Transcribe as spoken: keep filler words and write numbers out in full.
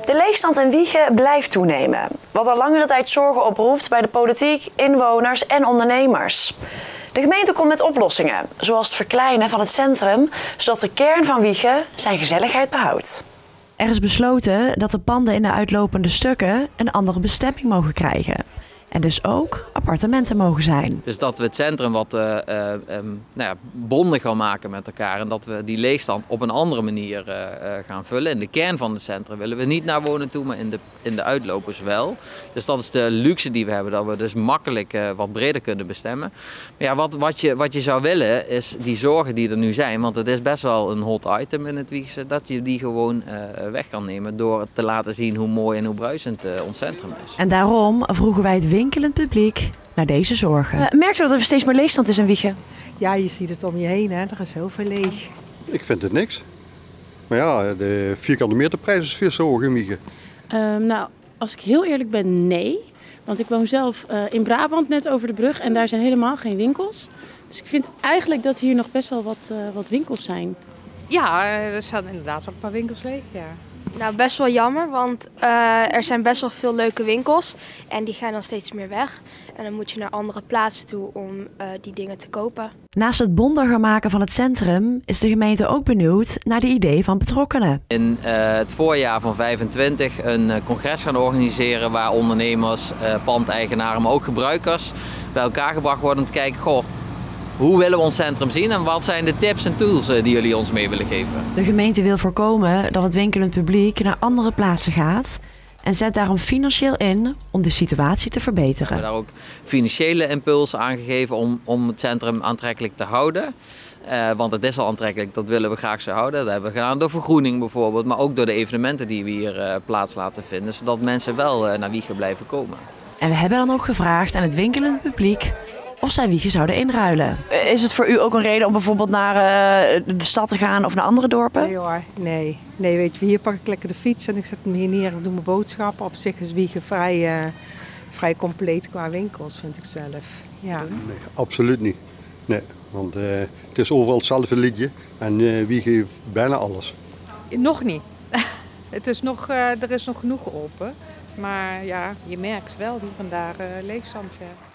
De leegstand in Wijchen blijft toenemen, wat al langere tijd zorgen oproept bij de politiek, inwoners en ondernemers. De gemeente komt met oplossingen, zoals het verkleinen van het centrum, zodat de kern van Wijchen zijn gezelligheid behoudt. Er is besloten dat de panden in de uitlopende stukken een andere bestemming mogen krijgen. En dus ook appartementen mogen zijn. Dus dat we het centrum wat uh, uh, um, nou ja, bonden gaan maken met elkaar. En dat we die leegstand op een andere manier uh, uh, gaan vullen. In de kern van het centrum willen we niet naar wonen toe, maar in de, in de uitlopers wel. Dus dat is de luxe die we hebben. Dat we dus makkelijk uh, wat breder kunnen bestemmen. Maar ja, wat, wat, je, wat je zou willen is die zorgen die er nu zijn. Want het is best wel een hot item in het Wijchse. Dat je die gewoon uh, weg kan nemen door te laten zien hoe mooi en hoe bruisend uh, ons centrum is. En daarom vroegen wij het winkelend publiek naar deze zorgen. Uh, merkt u dat er steeds meer leegstand is in Wijchen? Ja, je ziet het om je heen, hè. Er is heel veel leeg. Ik vind het niks. Maar ja, de vierkante meterprijs is veel zo hoog in Wijchen. Um, nou, als ik heel eerlijk ben, nee. Want ik woon zelf uh, in Brabant, net over de brug. En daar zijn helemaal geen winkels. Dus ik vind eigenlijk dat hier nog best wel wat, uh, wat winkels zijn. Ja, er staan inderdaad wel een paar winkels leeg, ja. Nou, best wel jammer, want uh, er zijn best wel veel leuke winkels en die gaan dan steeds meer weg. En dan moet je naar andere plaatsen toe om uh, die dingen te kopen. Naast het bondiger maken van het centrum is de gemeente ook benieuwd naar de ideeën van betrokkenen. In uh, het voorjaar van vijfentwintig een uh, congres gaan organiseren waar ondernemers, uh, pandeigenaren, maar ook gebruikers bij elkaar gebracht worden om te kijken, goh, hoe willen we ons centrum zien en wat zijn de tips en tools die jullie ons mee willen geven? De gemeente wil voorkomen dat het winkelend publiek naar andere plaatsen gaat en zet daarom financieel in om de situatie te verbeteren. We hebben daar ook financiële impulsen aangegeven om, om het centrum aantrekkelijk te houden. Uh, want het is al aantrekkelijk, dat willen we graag zo houden. Dat hebben we gedaan door vergroening bijvoorbeeld, maar ook door de evenementen die we hier uh, plaats laten vinden, zodat mensen wel uh, naar Wijchen blijven komen. En we hebben dan ook gevraagd aan het winkelend publiek of zij Wijchen zouden inruilen. Is het voor u ook een reden om bijvoorbeeld naar uh, de stad te gaan of naar andere dorpen? Nee hoor, nee. Nee, weet je, hier pak ik lekker de fiets en ik zet hem hier neer en doe mijn boodschappen. Op zich is Wijchen vrij, uh, vrij compleet qua winkels, vind ik zelf. Ja. Nee, absoluut niet. Nee, want uh, het is overal hetzelfde liedje en uh, Wijchen heeft bijna alles. Nog niet. Het is nog, uh, er is nog genoeg open. Maar ja, je merkt wel hier en daar uh, leegstand. Ja.